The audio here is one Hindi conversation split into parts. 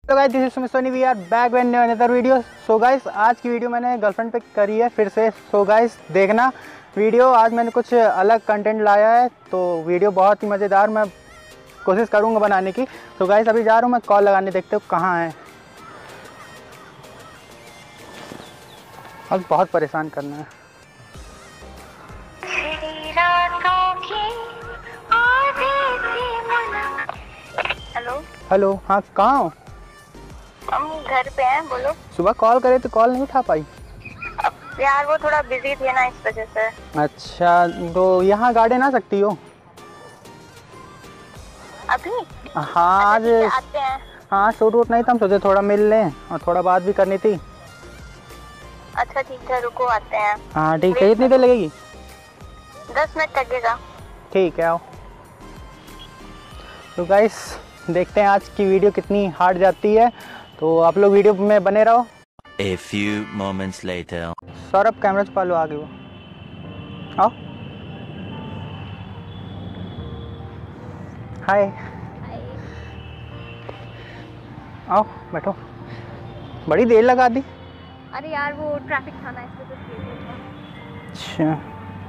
तो guys this is Sumit Soni, we are back with another video. So guys आज की वीडियो मैंने गर्लफ्रेंड पे करी है फिर से। सो गाइस देखना वीडियो, आज मैंने कुछ अलग कंटेंट लाया है तो वीडियो बहुत ही मज़ेदार मैं कोशिश करूँगा बनाने की। तो गाइस अभी जा रहा हूँ मैं कॉल लगाने, देखते हो कहाँ है। अब बहुत परेशान करना है। हेलो हेलो, हाँ कहाँ हो? हम घर पे हैं, बोलो। सुबह कॉल करे तो कॉल नहीं उठा पाई। अब यार वो थोड़ा बिजी थे ना, इस वजह से। अच्छा तो यहाँ गार्डन आ सकती हो? अभी? हाँ आज आते हैं। हाँ शूट वूट नहीं था, हम सोचे थोड़ा मिल लें और थोड़ा बात भी करनी थी। अच्छा ठीक है, रुको आते हैं। हाँ ठीक है, कितनी देर लगेगी? 10 मिनट लगेगा। ठीक है आओ। तो गाइस देखते हैं आज की वीडियो कितनी हार्ड जाती है, तो आप लोग वीडियो में बने रहो। A few moments later. Saurabh camera छुपा लो, आगे वो आओ। हाय आओ बैठो। बड़ी देर लगा दी। अरे यार वो ट्रैफिक था ना, इस वजह से। अच्छा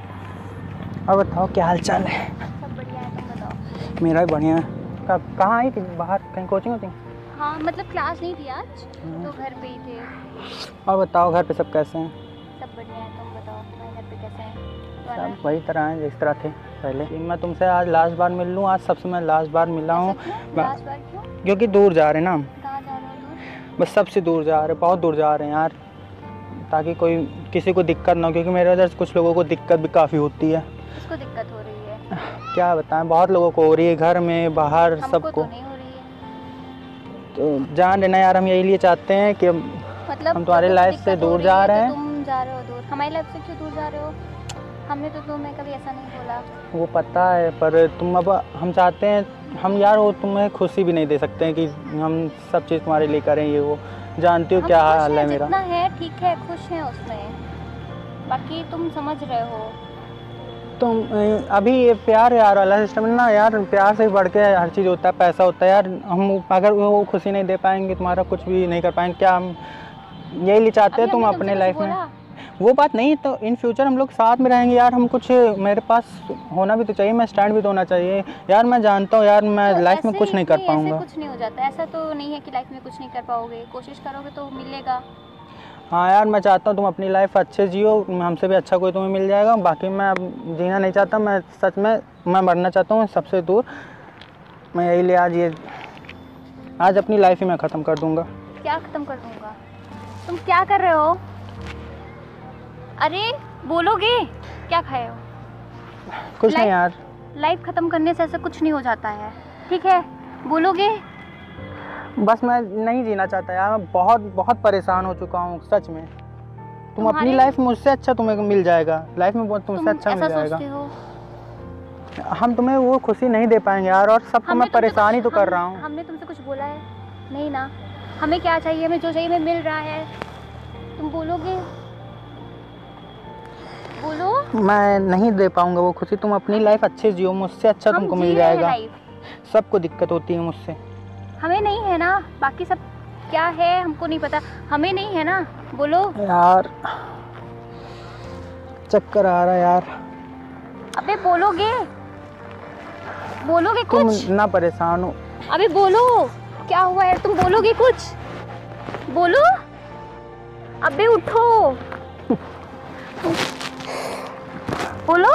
और बताओ क्या हाल चाल है? सब बढ़िया है, तुम बताओ। मेरा भी बढ़िया है। कहाँ आई थी? बाहर कहीं कोचिंग होती? हाँ मतलब क्लास नहीं थी आज, तो घर पे ही थे। और बताओ घर पे सब कैसे हैं? सब बढ़िया है, तुम बताओ तुम्हारे घर पे कैसे हैं? सब वही तरह हैं जिस तरह थे पहले। मैं तुमसे आज लास्ट बार मिल लूँ, आज सबसे मैं लास्ट बार मिला हूँ। लास्ट बार क्यों? क्योंकि दूर जा रहे हैं ना, कहाँ जा रहे हो तुम? बस सबसे दूर जा रहे हैं, बहुत दूर जा रहे हैं यार, ताकि कोई किसी को दिक्कत ना हो, क्योंकि मेरे वजह से कुछ लोगों को दिक्कत भी काफ़ी होती है। किसको दिक्कत हो रही है? क्या बताएं, बहुत लोगों को हो रही है, घर में बाहर सबको। तो नहीं हो रही है। तो जान लेना यार, हम यही लिए चाहते हैं कि मतलब हम तुम्हारी लाइफ से दूर जा रहे हैं। तो तुम जा रहे हो दूर, हमारी लाइफ से क्यों दूर जा रहे हो? हमने तो तुम्हें कभी ऐसा नहीं बोला। वो पता है, पर तुम अब हम चाहते हैं हम यार, वो तुम्हें खुशी भी नहीं दे सकते हैं कि हम सब चीज़ तुम्हारे लिए करें। ये वो जानती हो क्या हाल है मेरा। जितना है ठीक है, खुश हैं उसमें, बाकी तुम समझ रहे हो। तुम अभी ये प्यार यार वाला सिस्टम है ना यार, प्यार से बढ़ के हर चीज़ होता है, पैसा होता है यार। हम अगर वो खुशी नहीं दे पाएंगे, तुम्हारा कुछ भी नहीं कर पाएंगे, क्या हम यही लिए चाहते हैं तुम अपने लाइफ में। वो बात नहीं, तो इन फ्यूचर हम लोग साथ में रहेंगे यार। हम कुछ मेरे पास होना भी तो चाहिए, मैं स्टैंड भी तो होना चाहिए यार। मैं जानता हूँ यार मैं तो लाइफ में कुछ नहीं कर पाऊँगा। कुछ नहीं हो जाता, ऐसा तो नहीं है कि लाइफ में कुछ नहीं कर पाओगे, कोशिश करोगे तो मिलेगा। हाँ यार मैं चाहता हूँ तुम अपनी लाइफ अच्छे जियो, हमसे भी अच्छा कोई तुम्हें मिल जाएगा। बाकी मैं अब जीना नहीं चाहता, मैं सच में मैं मरना चाहता हूँ सबसे दूर। मैं यही लिए आज अपनी लाइफ ही मैं ख़त्म कर दूँगा। क्या ख़त्म कर दूँगा? तुम क्या कर रहे हो? अरे बोलोगे? क्या खाए हो? कुछ नहीं यार। लाइफ ख़त्म करने से ऐसा कुछ नहीं हो जाता है, ठीक है? बोलोगे? बस मैं नहीं जीना चाहता यार, मैं बहुत बहुत परेशान हो चुका हूँ सच में। तुम अपनी लाइफ मुझसे अच्छा तुम्हें मिल जाएगा, लाइफ में बहुत तुमसे अच्छा मिल जाएगा। हम तुम्हें वो खुशी नहीं दे पाएंगे यार, और सबको मैं परेशान ही तो कर रहा हूँ। हमने तुमसे कुछ बोला है? नहीं ना। हमें क्या चाहिए? हमें जो चाहिए हमें मिल रहा है। तुम बोलोगे? बोलो। मैं नहीं दे पाऊंगा वो खुशी, तुम अपनी लाइफ अच्छे जियो, मुझसे अच्छा तुमको मिल जाएगा। सबको दिक्कत होती है मुझसे, हमें नहीं है ना। बाकी सब क्या है हमको नहीं पता, हमें नहीं है ना। बोलो यार, चक्कर आ रहा है यार। अबे बोलोगे? बोलोगे कुछ? तुम ना परेशान हो। अबे बोलो, क्या हुआ है? तुम बोलोगे कुछ? बोलो। अबे उठो। बोलो।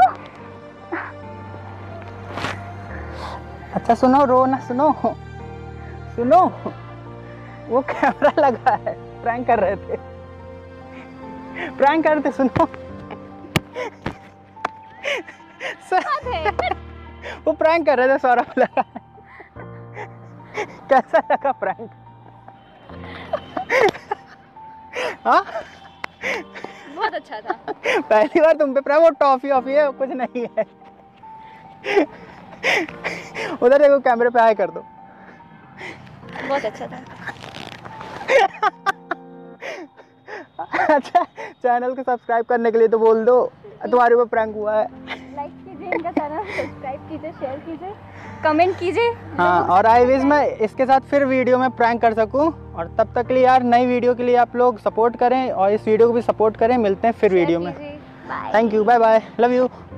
अच्छा सुनो, रो ना, सुनो सुनो, वो कैमरा लगा है, प्रैंक कर रहे थे, प्रैंक कर रहे थे, सुनो। वो प्रैंक कर रहे थे, सौरभ लगा। कैसा लगा प्रैंक? हाँ बहुत अच्छा था। पहली बार तुम पे प्रैंक। वो टॉफी ऑफी है, कुछ नहीं है। उधर देखो, कैमरे पे हाय कर दो। बहुत अच्छा था। अच्छा चैनल को सब्सक्राइब करने के लिए तो बोल दो, तुम्हारे ऊपर प्रैंक हुआ है। लाइक कीजिए। इनका चैनल सब्सक्राइब कीजिए, शेयर कीजिए, कमेंट कीजिए। हाँ, और आई विश मैं इसके साथ फिर वीडियो में प्रैंक कर सकूं। और तब तक के लिए यार नई वीडियो के लिए आप लोग सपोर्ट करें और इस वीडियो को भी सपोर्ट करें। मिलते हैं फिर वीडियो में। Bye. Thank you, bye bye, love you.